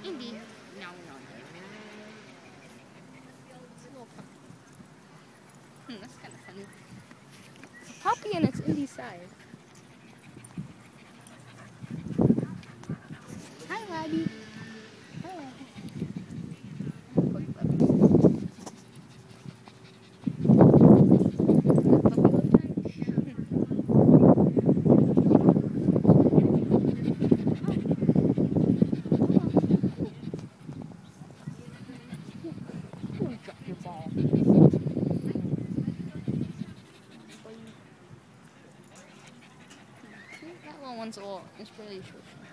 Indy. No, no, no. It's a little puppy. That's kind of funny. It's a puppy and it's Indy's size. Hi, Labby. Hi, Labby. Puppy love time. Don't drop your ball. That little one's a little, it's really short.